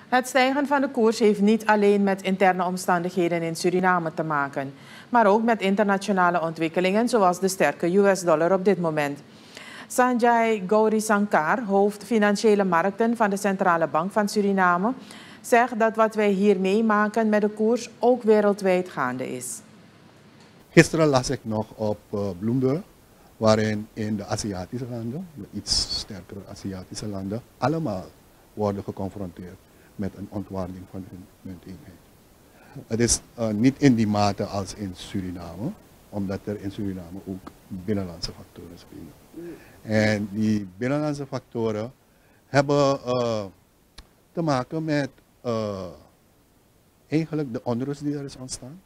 Het stijgen van de koers heeft niet alleen met interne omstandigheden in Suriname te maken, maar ook met internationale ontwikkelingen zoals de sterke US-dollar op dit moment. Sanjay Gaurisankar, hoofd financiële markten van de Centrale Bank van Suriname, zegt dat wat wij hier meemaken met de koers ook wereldwijd gaande is. Gisteren las ik nog op Bloomberg, waarin in de Aziatische landen, de iets sterkere Aziatische landen, allemaal worden geconfronteerd met een ontwaarding van hun munteenheid. Het is niet in die mate als in Suriname, omdat er in Suriname ook binnenlandse factoren spelen. En die binnenlandse factoren hebben te maken met eigenlijk de onrust die er is ontstaan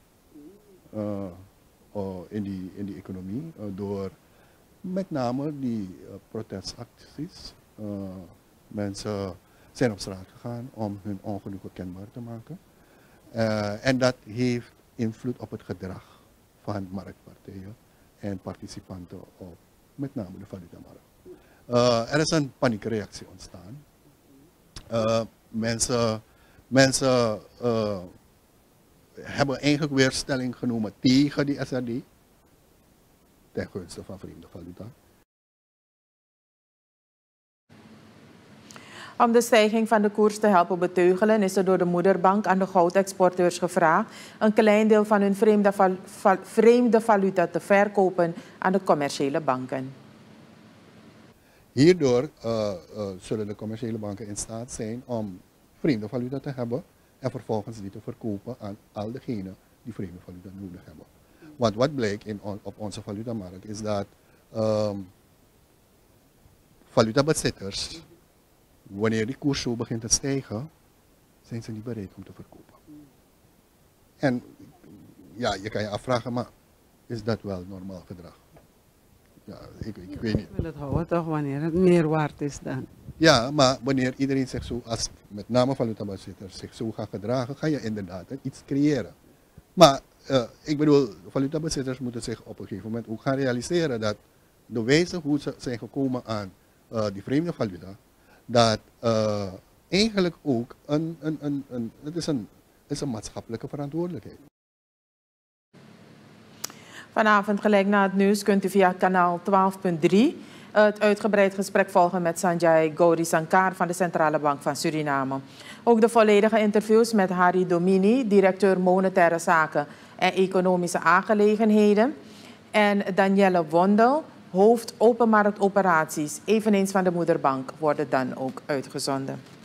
in die economie door met name die protestacties. Mensen zijn op straat gegaan om hun ongenoegen kenbaar te maken. En dat heeft invloed op het gedrag van marktpartijen en participanten op met name de valutamarkt. Er is een paniekreactie ontstaan. Mensen hebben eigenlijk weer stelling genomen tegen die SRD, ten gunste van vreemde valuta. Om de stijging van de koers te helpen beteugelen is er door de moederbank aan de goudexporteurs gevraagd een klein deel van hun vreemde valuta te verkopen aan de commerciële banken. Hierdoor zullen de commerciële banken in staat zijn om vreemde valuta te hebben en vervolgens die te verkopen aan al degenen die vreemde valuta nodig hebben. Want wat blijkt op onze valutamarkt is dat valutabezitters, wanneer die koers zo begint te stijgen, zijn ze niet bereid om te verkopen. En ja, je kan je afvragen, maar is dat wel normaal gedrag? Ja, ik weet niet. Ik wil het houden toch wanneer het meer waard is dan. Ja, maar wanneer iedereen zich zo, als met name valutabezitters, zich zo gaat gedragen, ga je inderdaad iets creëren. Maar ik bedoel, valutabezitters moeten zich op een gegeven moment ook gaan realiseren dat de wijze hoe ze zijn gekomen aan die vreemde valuta, dat eigenlijk ook het is een maatschappelijke verantwoordelijkheid. Vanavond gelijk na het nieuws kunt u via kanaal 12.3 het uitgebreid gesprek volgen met Sanjay Gaurisankar van de Centrale Bank van Suriname. Ook de volledige interviews met Harry Domini, directeur monetaire zaken en economische aangelegenheden, en Danielle Wondel, hoofd openmarktoperaties, eveneens van de moederbank, worden dan ook uitgezonden.